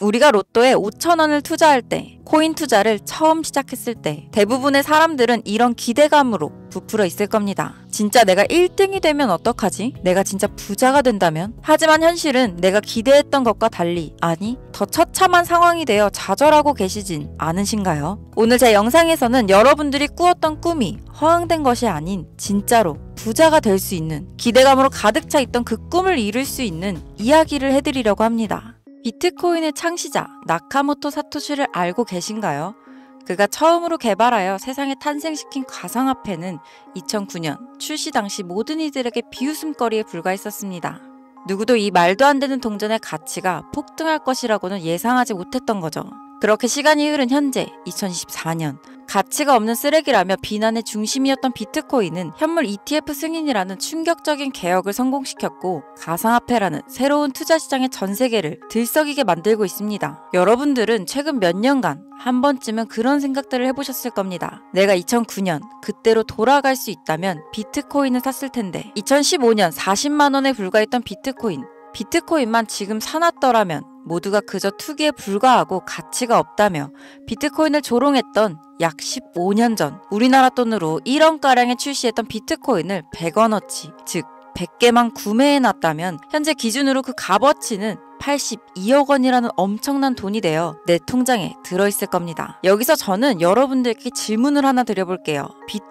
우리가 로또에 5,000원을 투자할 때, 코인 투자를 처음 시작했을 때 대부분의 사람들은 이런 기대감으로 부풀어 있을 겁니다. 진짜 내가 1등이 되면 어떡하지? 내가 진짜 부자가 된다면? 하지만 현실은 내가 기대했던 것과 달리, 아니, 더 처참한 상황이 되어 좌절하고 계시진 않으신가요? 오늘 제 영상에서는 여러분들이 꾸었던 꿈이 허황된 것이 아닌 진짜로 부자가 될 수 있는, 기대감으로 가득 차 있던 그 꿈을 이룰 수 있는 이야기를 해드리려고 합니다. 비트코인의 창시자 나카모토 사토시를 알고 계신가요? 그가 처음으로 개발하여 세상에 탄생시킨 가상화폐는 2009년 출시 당시 모든 이들에게 비웃음거리에 불과했었습니다. 누구도 이 말도 안 되는 동전의 가치가 폭등할 것이라고는 예상하지 못했던 거죠. 그렇게 시간이 흐른 현재 2024년, 가치가 없는 쓰레기라며 비난의 중심이었던 비트코인은 현물 ETF 승인이라는 충격적인 개혁을 성공시켰고 가상화폐라는 새로운 투자 시장의 전 세계를 들썩이게 만들고 있습니다. 여러분들은 최근 몇 년간 한 번쯤은 그런 생각들을 해보셨을 겁니다. 내가 2009년 그때로 돌아갈 수 있다면 비트코인을 샀을 텐데, 2015년 40만 원에 불과했던 비트코인만 지금 사놨더라면, 모두가 그저 투기에 불과하고 가치가 없다며 비트코인을 조롱했던 약 15년 전, 우리나라 돈으로 1원가량에 출시했던 비트코인을 100원어치, 즉 100개만 구매해놨다면 현재 기준으로 그 값어치는 82억 원이라는 엄청난 돈이 되어 내 통장에 들어있을 겁니다. 여기서 저는 여러분들께 질문을 하나 드려볼게요.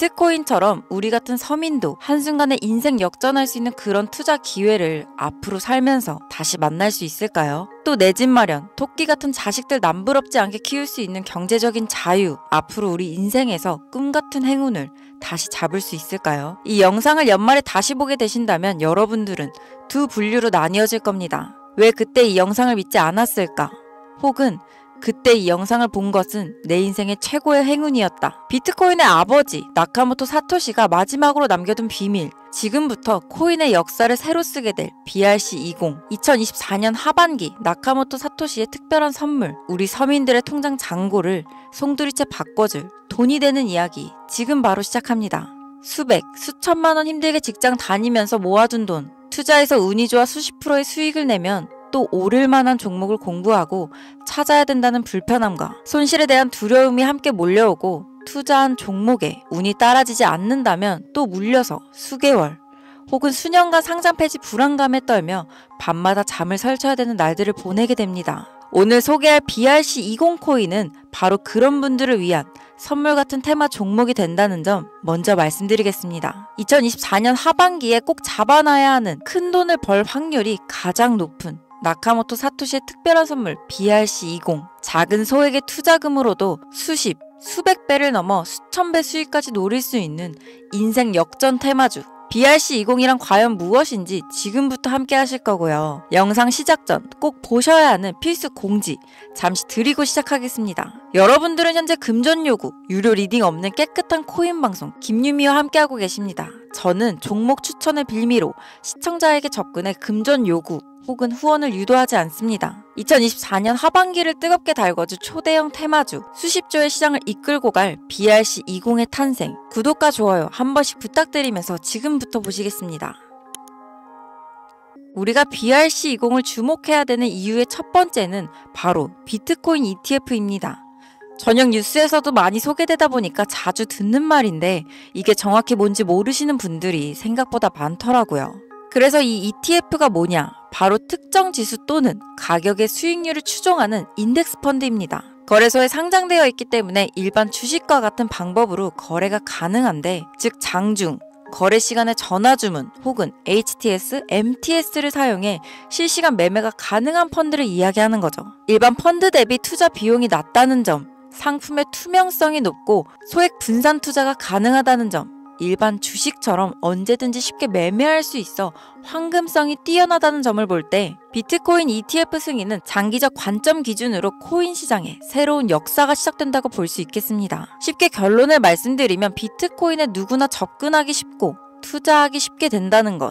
비트코인처럼 우리 같은 서민도 한순간에 인생 역전할 수 있는 그런 투자 기회를 앞으로 살면서 다시 만날 수 있을까요? 또 내 집 마련, 토끼 같은 자식들 남부럽지 않게 키울 수 있는 경제적인 자유, 앞으로 우리 인생에서 꿈 같은 행운을 다시 잡을 수 있을까요? 이 영상을 연말에 다시 보게 되신다면 여러분들은 두 분류로 나뉘어질 겁니다. 왜 그때 이 영상을 믿지 않았을까? 혹은 그때 이 영상을 본 것은 내 인생의 최고의 행운이었다. 비트코인의 아버지 나카모토 사토시가 마지막으로 남겨둔 비밀, 지금부터 코인의 역사를 새로 쓰게 될 BRC20, 2024년 하반기 나카모토 사토시의 특별한 선물, 우리 서민들의 통장 잔고를 송두리째 바꿔줄 돈이 되는 이야기, 지금 바로 시작합니다. 수백, 수천만 원 힘들게 직장 다니면서 모아둔 돈, 투자해서 운이 좋아 수십 프로의 수익을 내면 또 오를 만한 종목을 공부하고 찾아야 된다는 불편함과 손실에 대한 두려움이 함께 몰려오고, 투자한 종목에 운이 따라지지 않는다면 또 물려서 수개월 혹은 수년간 상장 폐지 불안감에 떨며 밤마다 잠을 설쳐야 되는 날들을 보내게 됩니다. 오늘 소개할 BRC20 코인은 바로 그런 분들을 위한 선물 같은 테마 종목이 된다는 점 먼저 말씀드리겠습니다. 2024년 하반기에 꼭 잡아놔야 하는, 큰 돈을 벌 확률이 가장 높은 나카모토 사토시의 특별한 선물 BRC20. 작은 소액의 투자금으로도 수십, 수백 배를 넘어 수천 배 수익까지 노릴 수 있는 인생 역전 테마주. BRC20이란 과연 무엇인지 지금부터 함께 하실 거고요. 영상 시작 전 꼭 보셔야 하는 필수 공지 잠시 드리고 시작하겠습니다. 여러분들은 현재 금전 요구, 유료 리딩 없는 깨끗한 코인 방송 김유미와 함께하고 계십니다. 저는 종목 추천의 빌미로 시청자에게 접근해 금전 요구 혹은 후원을 유도하지 않습니다. 2024년 하반기를 뜨겁게 달궈줄 초대형 테마주, 수십조의 시장을 이끌고 갈 BRC20의 탄생, 구독과 좋아요 한 번씩 부탁드리면서 지금부터 보시겠습니다. 우리가 BRC20을 주목해야 되는 이유의 첫 번째는 바로 비트코인 ETF입니다. 저녁 뉴스에서도 많이 소개되다 보니까 자주 듣는 말인데 이게 정확히 뭔지 모르시는 분들이 생각보다 많더라고요. 그래서 이 ETF가 뭐냐? 바로 특정 지수 또는 가격의 수익률을 추종하는 인덱스 펀드입니다. 거래소에 상장되어 있기 때문에 일반 주식과 같은 방법으로 거래가 가능한데, 즉 장중, 거래 시간에 전화주문 혹은 HTS, MTS를 사용해 실시간 매매가 가능한 펀드를 이야기하는 거죠. 일반 펀드 대비 투자 비용이 낮다는 점, 상품의 투명성이 높고 소액 분산 투자가 가능하다는 점, 일반 주식처럼 언제든지 쉽게 매매할 수 있어 황금성이 뛰어나다는 점을 볼 때 비트코인 ETF 승인은 장기적 관점 기준으로 코인 시장에 새로운 역사가 시작된다고 볼 수 있겠습니다. 쉽게 결론을 말씀드리면 비트코인에 누구나 접근하기 쉽고 투자하기 쉽게 된다는 것, 즉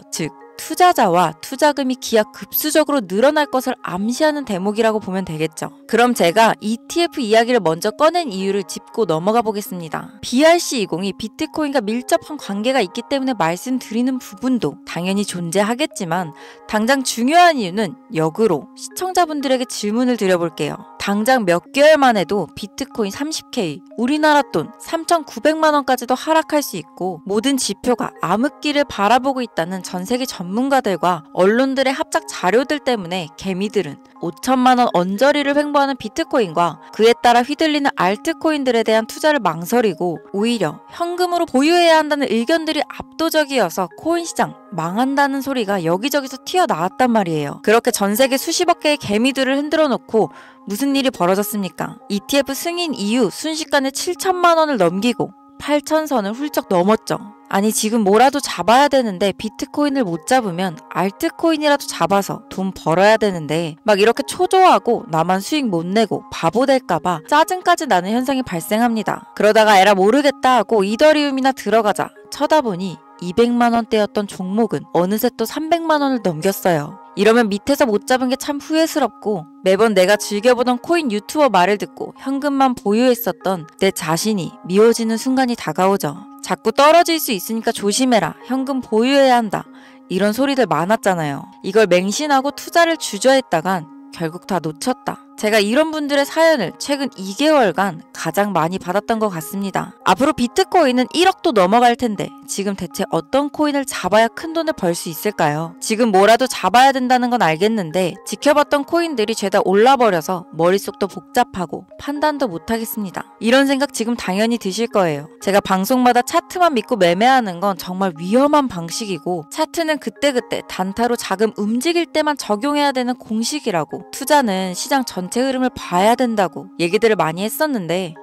투자자와 투자금이 기하급수적으로 늘어날 것을 암시하는 대목이라고 보면 되겠죠. 그럼 제가 ETF 이야기를 먼저 꺼낸 이유를 짚고 넘어가 보겠습니다. BRC20이 비트코인과 밀접한 관계가 있기 때문에 말씀드리는 부분도 당연히 존재하겠지만 당장 중요한 이유는 역으로 시청자분들에게 질문을 드려볼게요. 당장 몇 개월만 해도 비트코인 30K, 우리나라 돈 3,900만 원까지도 하락할 수 있고 모든 지표가 암흑기를 바라보고 있다는 전 세계 전문가들과 언론들의 합작 자료들 때문에 개미들은 5천만 원 언저리를 횡보하는 비트코인과 그에 따라 휘둘리는 알트코인들에 대한 투자를 망설이고 오히려 현금으로 보유해야 한다는 의견들이 압도적이어서 코인 시장 망한다는 소리가 여기저기서 튀어나왔단 말이에요. 그렇게 전 세계 수십억 개의 개미들을 흔들어 놓고 무슨 일이 벌어졌습니까? ETF 승인 이후 순식간에 7천만 원을 넘기고 8,000선을 훌쩍 넘었죠. 아니 지금 뭐라도 잡아야 되는데 비트코인을 못 잡으면 알트코인이라도 잡아서 돈 벌어야 되는데 막 이렇게 초조하고 나만 수익 못 내고 바보 될까봐 짜증까지 나는 현상이 발생합니다. 그러다가 에라 모르겠다 하고 이더리움이나 들어가자 쳐다보니 200만 원대였던 종목은 어느새 또 300만 원을 넘겼어요. 이러면 밑에서 못 잡은 게 참 후회스럽고 매번 내가 즐겨보던 코인 유튜버 말을 듣고 현금만 보유했었던 내 자신이 미워지는 순간이 다가오죠. 자꾸 떨어질 수 있으니까 조심해라. 현금 보유해야 한다. 이런 소리들 많았잖아요. 이걸 맹신하고 투자를 주저했다간 결국 다 놓쳤다. 제가 이런 분들의 사연을 최근 2개월간 가장 많이 받았던 것 같습니다. 앞으로 비트코인은 1억도 넘어갈 텐데 지금 대체 어떤 코인을 잡아야 큰 돈을 벌 수 있을까요? 지금 뭐라도 잡아야 된다는 건 알겠는데 지켜봤던 코인들이 죄다 올라버려서 머릿속도 복잡하고 판단도 못하겠습니다. 이런 생각 지금 당연히 드실 거예요. 제가 방송마다 차트만 믿고 매매하는 건 정말 위험한 방식이고 차트는 그때그때 단타로 자금 움직일 때만 적용해야 되는 공식이라고 투자는 시장 전체 흐름을 봐야 된다고 얘기들을 많이 했었는데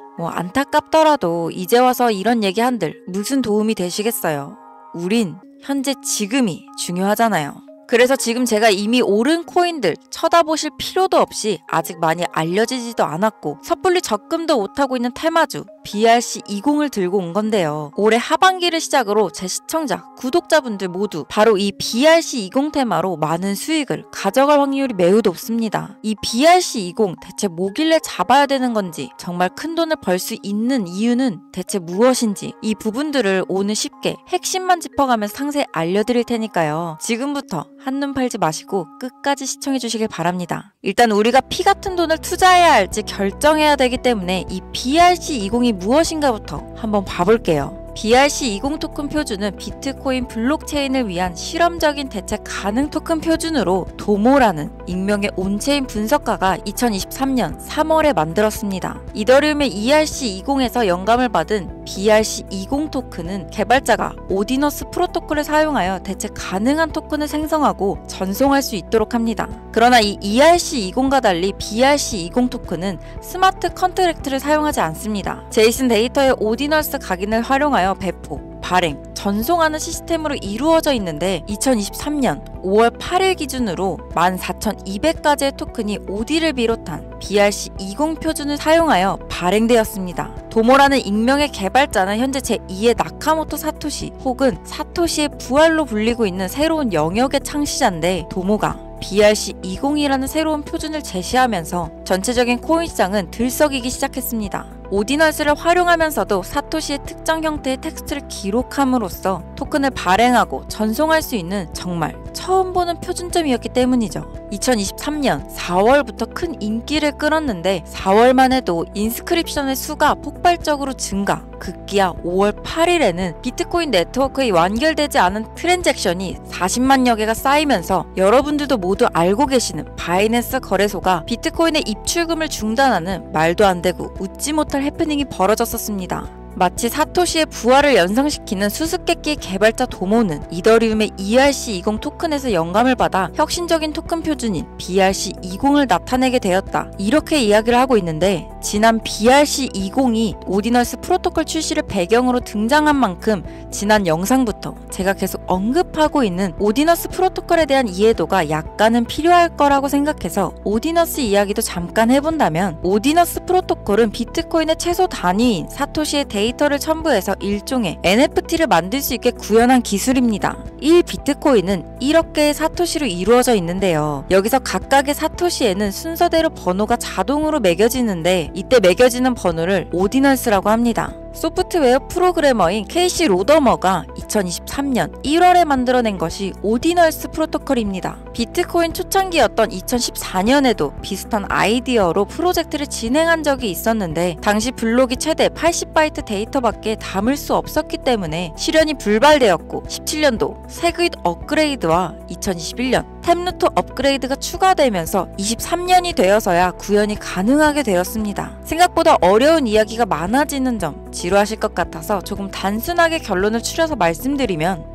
안타깝더라도 이제 와서 이런 얘기 한들 무슨 도움이 되시겠어요. 우린 현재 지금이 중요하잖아요. 그래서 지금 제가 이미 오른 코인들 쳐다보실 필요도 없이 아직 많이 알려지지도 않았고 섣불리 접근도 못하고 있는 테마주 BRC20을 들고 온 건데요. 올해 하반기를 시작으로 제 시청자, 구독자분들 모두 바로 이 BRC20 테마로 많은 수익을 가져갈 확률이 매우 높습니다. 이 BRC20 대체 뭐길래 잡아야 되는 건지 정말 큰 돈을 벌 수 있는 이유는 대체 무엇인지 이 부분들을 오늘 쉽게 핵심만 짚어가면서 상세히 알려드릴 테니까요. 지금부터 한눈 팔지 마시고 끝까지 시청해 주시길 바랍니다. 일단 우리가 피 같은 돈을 투자해야 할지 결정해야 되기 때문에 이 BRC20이 무엇인가부터 한번 봐볼게요. BRC20 토큰 표준은 비트코인 블록체인을 위한 실험적인 대체 가능 토큰 표준으로 도모라는 익명의 온체인 분석가가 2023년 3월에 만들었습니다. 이더리움의 ERC20에서 영감을 받은 BRC20 토큰은 개발자가 오디너스 프로토콜을 사용하여 대체 가능한 토큰을 생성하고 전송할 수 있도록 합니다. 그러나 이 ERC20과 달리 BRC20 토큰은 스마트 컨트랙트를 사용하지 않습니다. 제이슨 데이터의 오디너스 각인을 활용하여 배포, 발행, 전송하는 시스템으로 이루어져 있는데 2023년 5월 8일 기준으로 14,200가지의 토큰이 OD를 비롯한 BRC20 표준을 사용하여 발행되었습니다. 도모라는 익명의 개발자는 현재 제2의 나카모토 사토시 혹은 사토시의 부활로 불리고 있는 새로운 영역의 창시자인데 도모가 BRC20이라는 새로운 표준을 제시하면서 전체적인 코인 시장은 들썩이기 시작했습니다. 오디너스를 활용하면서도 사토시의 특정 형태의 텍스트를 기록함으로써 토큰을 발행하고 전송할 수 있는 정말 처음 보는 표준점이었기 때문이죠. 2023년 4월부터 큰 인기를 끌었는데 4월만 해도 인스크립션의 수가 폭발적으로 증가, 급기야 5월 8일에는 비트코인 네트워크에 완결되지 않은 트랜잭션이 40만여 개가 쌓이면서 여러분들도 모두 알고 계시는 바이낸스 거래소가 비트코인의 입출금을 중단하는 말도 안 되고 웃지 못할 해프닝이 벌어졌었습니다. 마치 사토시의 부활을 연상시키는 수수께끼의 개발자 도모는 이더리움의 ERC20 토큰에서 영감을 받아 혁신적인 토큰 표준인 BRC20을 나타내게 되었다. 이렇게 이야기를 하고 있는데 지난 BRC20이 오디널스 프로토콜 출시를 배경으로 등장한 만큼 지난 영상부터 제가 계속 언급하고 있는 오디너스 프로토콜에 대한 이해도가 약간은 필요할 거라고 생각해서 오디너스 이야기도 잠깐 해본다면, 오디너스 프로토콜은 비트코인의 최소 단위인 사토시의 데이터를 첨부해서 일종의 NFT를 만들 수 있게 구현한 기술입니다. 1비트코인은 1억 개의 사토시로 이루어져 있는데요. 여기서 각각의 사토시에는 순서대로 번호가 자동으로 매겨지는데, 이때 매겨지는 번호를 오디널스라고 합니다. 소프트웨어 프로그래머인 케이시 로더머가 2023년 1월에 만들어낸 것이 오디널스 프로토콜입니다. 비트코인 초창기였던 2014년에도 비슷한 아이디어로 프로젝트를 진행한 적이 있었는데, 당시 블록이 최대 80바이트 데이터밖에 담을 수 없었기 때문에 실현이 불발되었고, 17년도 세그윗 업그레이드와 2021년 탭루트 업그레이드가 추가되면서 23년이 되어서야 구현이 가능하게 되었습니다. 생각보다 어려운 이야기가 많아지는 점 지루하실 것 같아서 조금 단순하게 결론을 추려서 말씀드리면,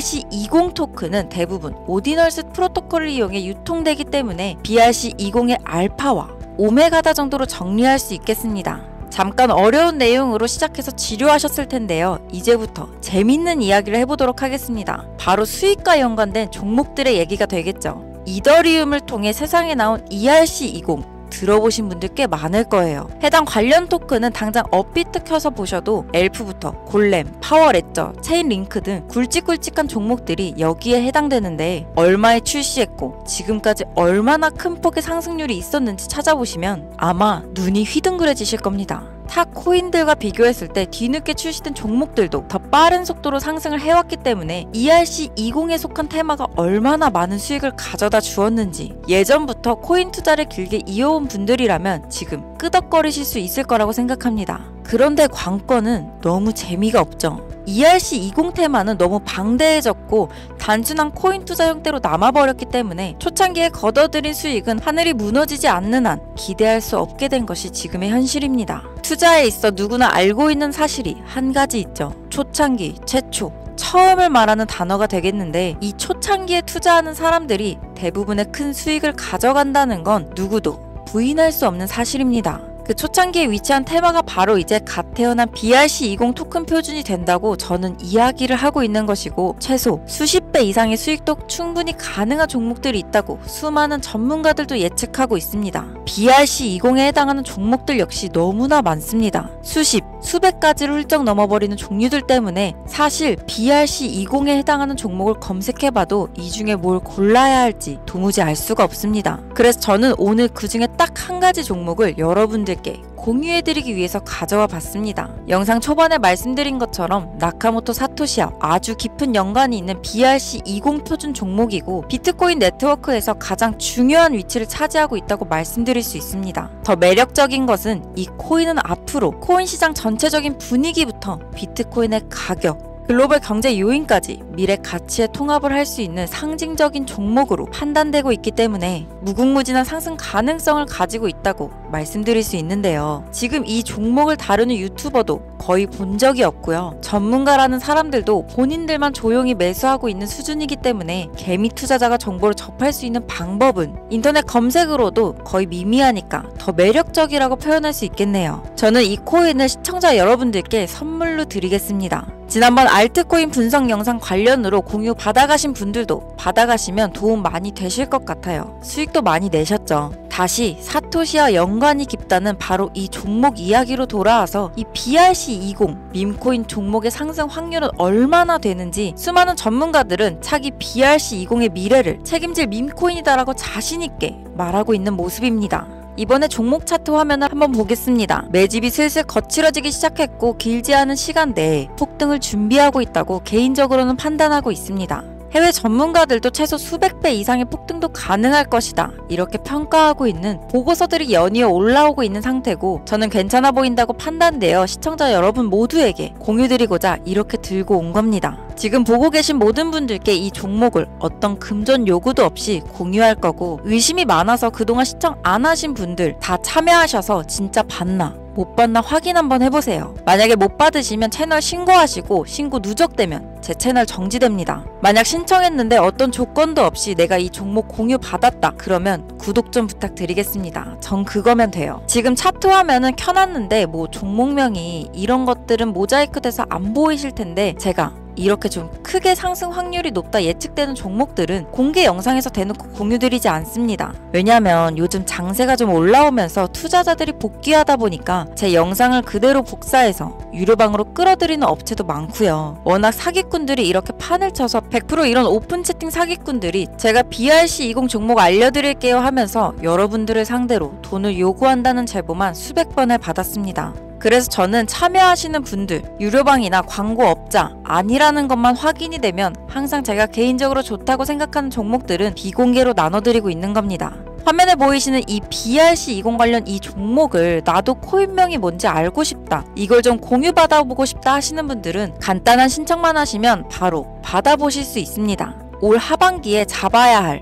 BRC20 토큰은 대부분 오디널스 프로토콜을 이용해 유통되기 때문에 BRC20의 알파와 오메가다 정도로 정리할 수 있겠습니다. 잠깐 어려운 내용으로 시작해서 지루하셨을 텐데요. 이제부터 재밌는 이야기를 해보도록 하겠습니다. 바로 수익과 연관된 종목들의 얘기가 되겠죠. 이더리움을 통해 세상에 나온 ERC20 들어보신 분들 꽤 많을 거예요. 해당 관련 토큰은 당장 업비트 켜서 보셔도 엘프부터 골렘, 파워레저, 체인링크 등 굵직굵직한 종목들이 여기에 해당되는데, 얼마에 출시했고 지금까지 얼마나 큰 폭의 상승률이 있었는지 찾아보시면 아마 눈이 휘둥그레지실 겁니다. 타 코인들과 비교했을 때 뒤늦게 출시된 종목들도 더 빠른 속도로 상승을 해왔기 때문에 ERC20에 속한 테마가 얼마나 많은 수익을 가져다 주었는지, 예전부터 코인 투자를 길게 이어온 분들이라면 지금 끄덕거리실 수 있을 거라고 생각합니다. 그런데 관건은 너무 재미가 없죠. ERC20 테마는 너무 방대해졌고 단순한 코인 투자 형태로 남아버렸기 때문에 초창기에 걷어들인 수익은 하늘이 무너지지 않는 한 기대할 수 없게 된 것이 지금의 현실입니다. 투자에 있어 누구나 알고 있는 사실이 한 가지 있죠. 초창기, 최초, 처음을 말하는 단어가 되겠는데, 이 초창기에 투자하는 사람들이 대부분의 큰 수익을 가져간다는 건 누구도 부인할 수 없는 사실입니다. 그 초창기에 위치한 테마가 바로 이제 갓 태어난 BRC20 토큰 표준이 된다고 저는 이야기를 하고 있는 것이고, 최소 수십 배 이상의 수익도 충분히 가능한 종목들이 있다고 수많은 전문가들도 예측하고 있습니다. BRC20에 해당하는 종목들 역시 너무나 많습니다. 수십, 수백 가지를 훌쩍 넘어버리는 종류들 때문에 사실 BRC20에 해당하는 종목을 검색해봐도 이 중에 뭘 골라야 할지 도무지 알 수가 없습니다. 그래서 저는 오늘 그 중에 딱 한 가지 종목을 여러분들께 공유해드리기 위해서 가져와 봤습니다. 영상 초반에 말씀드린 것처럼 나카모토 사토시와 아주 깊은 연관이 있는 BRC20 표준 종목이고, 비트코인 네트워크에서 가장 중요한 위치를 차지하고 있다고 말씀드릴 수 있습니다. 더 매력적인 것은 이 코인은 앞으로 코인 시장 전체적인 분위기부터 비트코인의 가격, 글로벌 경제 요인까지 미래 가치에 통합을 할 수 있는 상징적인 종목으로 판단되고 있기 때문에 무궁무진한 상승 가능성을 가지고 있다고 말씀드릴 수 있는데요. 지금 이 종목을 다루는 유튜버도 거의 본 적이 없고요. 전문가라는 사람들도 본인들만 조용히 매수하고 있는 수준이기 때문에 개미 투자자가 정보를 접할 수 있는 방법은 인터넷 검색으로도 거의 미미하니까 더 매력적이라고 표현할 수 있겠네요. 저는 이 코인을 시청자 여러분들께 선물로 드리겠습니다. 지난번 알트코인 분석 영상 관련으로 공유 받아가신 분들도 받아가시면 도움 많이 되실 것 같아요. 수익도 많이 내셨죠. 다시 사토시와 연관이 깊다는 바로 이 종목 이야기로 돌아와서 이 BRC20 밈코인 종목의 상승 확률은 얼마나 되는지 수많은 전문가들은 차기 BRC20의 미래를 책임질 밈코인이다라고 자신있게 말하고 있는 모습입니다. 이번에 종목 차트 화면을 한번 보겠습니다. 매집이 슬슬 거칠어지기 시작했고 길지 않은 시간 내에 폭등을 준비하고 있다고 개인적으로는 판단하고 있습니다. 해외 전문가들도 최소 수백 배 이상의 폭등도 가능할 것이다, 이렇게 평가하고 있는 보고서들이 연이어 올라오고 있는 상태고, 저는 괜찮아 보인다고 판단되어 시청자 여러분 모두에게 공유드리고자 이렇게 들고 온 겁니다. 지금 보고 계신 모든 분들께 이 종목을 어떤 금전 요구도 없이 공유할 거고, 의심이 많아서 그동안 시청 안 하신 분들 다 참여하셔서 진짜 봤나? 못 받나 확인 한번 해보세요. 만약에 못 받으시면 채널 신고하시고 신고 누적되면 제 채널 정지됩니다. 만약 신청했는데 어떤 조건도 없이 내가 이 종목 공유 받았다 그러면 구독 좀 부탁드리겠습니다. 전 그거면 돼요. 지금 차트 화면은 켜놨는데 뭐 종목명이 이런 것들은 모자이크 돼서 안 보이실 텐데 제가 이렇게 좀 크게 상승 확률이 높다 예측되는 종목들은 공개 영상에서 대놓고 공유드리지 않습니다. 왜냐면 요즘 장세가 좀 올라오면서 투자자들이 복귀하다 보니까 제 영상을 그대로 복사해서 유료방으로 끌어들이는 업체도 많고요. 워낙 사기꾼들이 이렇게 판을 쳐서 100% 이런 오픈 채팅 사기꾼들이 제가 BRC20 종목 알려드릴게요 하면서 여러분들을 상대로 돈을 요구한다는 제보만 수백 번을 받았습니다. 그래서 저는 참여하시는 분들, 유료방이나 광고업자 아니라는 것만 확인이 되면 항상 제가 개인적으로 좋다고 생각하는 종목들은 비공개로 나눠드리고 있는 겁니다. 화면에 보이시는 이 BRC20 관련 이 종목을 나도 코인명이 뭔지 알고 싶다, 이걸 좀 공유 받아보고 싶다 하시는 분들은 간단한 신청만 하시면 바로 받아보실 수 있습니다. 올 하반기에 잡아야 할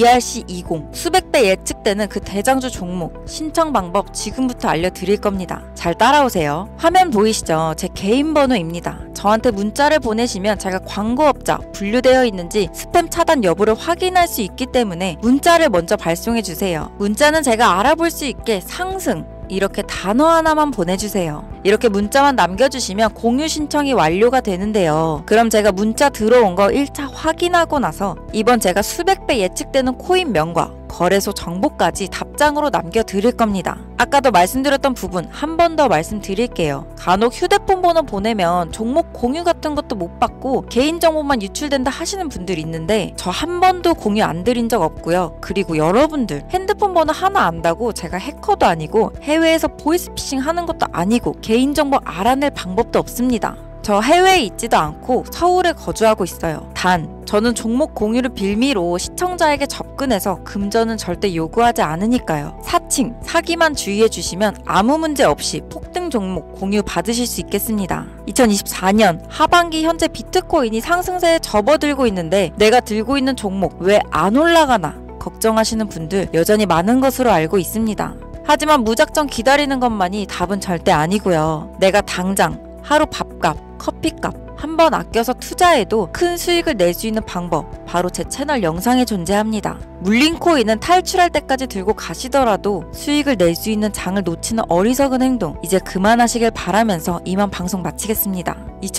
BRC20 수백 배 예측되는 그 대장주 종목 신청 방법 지금부터 알려드릴 겁니다. 잘 따라오세요. 화면 보이시죠? 제 개인 번호입니다. 저한테 문자를 보내시면 제가 광고업자 분류되어 있는지 스팸 차단 여부를 확인할 수 있기 때문에 문자를 먼저 발송해 주세요. 문자는 제가 알아볼 수 있게 상승 이렇게 단어 하나만 보내주세요. 이렇게 문자만 남겨주시면 공유 신청이 완료가 되는데요. 그럼 제가 문자 들어온 거 1차 확인하고 나서 이번 제가 수백 배 예측되는 코인명과 거래소 정보까지 답장으로 남겨드릴 겁니다. 아까도 말씀드렸던 부분 한 번 더 말씀드릴게요. 간혹 휴대폰 번호 보내면 종목 공유 같은 것도 못 받고 개인정보만 유출된다 하시는 분들이 있는데 저 한 번도 공유 안 드린 적 없고요. 그리고 여러분들 핸드폰 번호 하나 안다고 제가 해커도 아니고 해외에서 보이스피싱 하는 것도 아니고 개인정보 알아낼 방법도 없습니다. 저 해외에 있지도 않고 서울에 거주하고 있어요. 단 저는 종목 공유를 빌미로 시청자에게 접근해서 금전은 절대 요구하지 않으니까요. 사칭, 사기만 주의해 주시면 아무 문제 없이 폭등 종목 공유 받으실 수 있겠습니다. 2024년 하반기 현재 비트코인이 상승세에 접어들고 있는데 내가 들고 있는 종목 왜 안 올라가나 걱정하시는 분들 여전히 많은 것으로 알고 있습니다. 하지만 무작정 기다리는 것만이 답은 절대 아니고요. 내가 당장 하루 밥값, 커피값 한 번 아껴서 투자해도 큰 수익을 낼 수 있는 방법 바로 제 채널 영상에 존재합니다. 물린 코인은 탈출할 때까지 들고 가시더라도 수익을 낼 수 있는 장을 놓치는 어리석은 행동 이제 그만하시길 바라면서 이만 방송 마치겠습니다.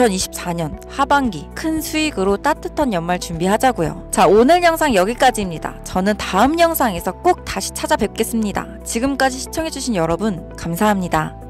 2024년 하반기 큰 수익으로 따뜻한 연말 준비하자고요. 자, 오늘 영상 여기까지입니다. 저는 다음 영상에서 꼭 다시 찾아뵙겠습니다. 지금까지 시청해주신 여러분 감사합니다.